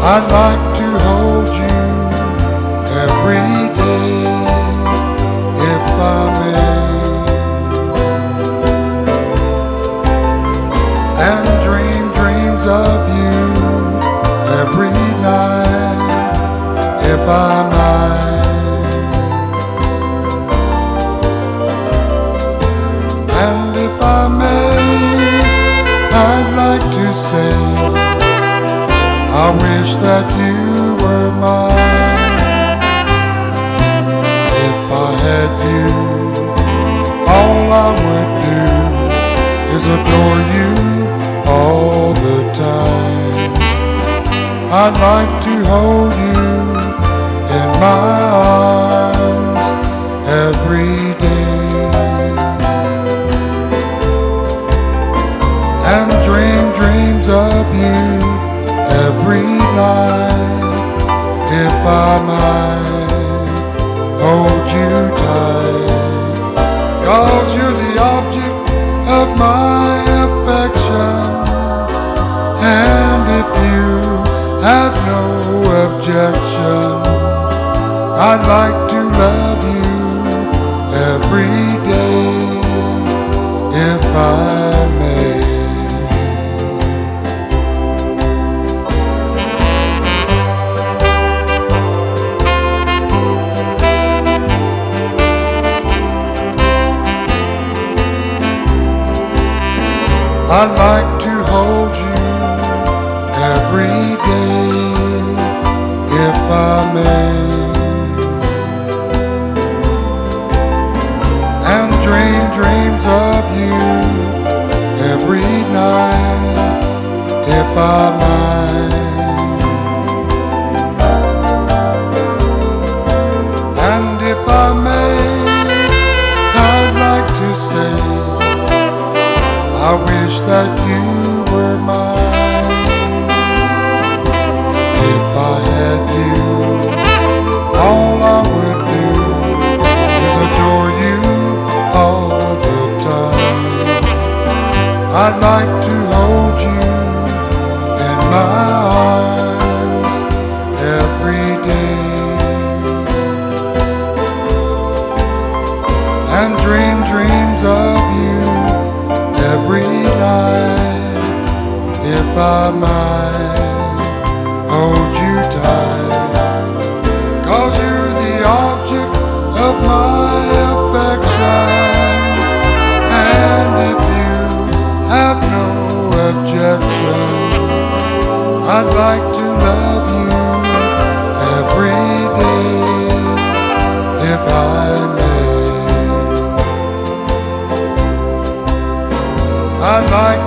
I'd like to hold you every day, if I may, and dream dreams of you every night, if I might. And if I may, I'd like to say, I wish that you were mine. If I had you, all I would do is adore you all the time. I'd like to hold you in my arms every day, and dream dreams of you every night, if I might hold you tight. 'Cause you're the object of my affection, and if you have no objection, I'd like to love you every day, if I may. I'd like to hold you every day, if I may, and dream dreams of you every night, if I might. And if I may, I'd like to say, I wish that you were mine. If I had you, all I would do is adore you all the time. I'd like to hold you in my arms every day, and dream dreams of you every night, if I might hold you tight. 'Cause you're the object of my affection, and if you have no objection, I'd like to love you every day, if I may. I'd like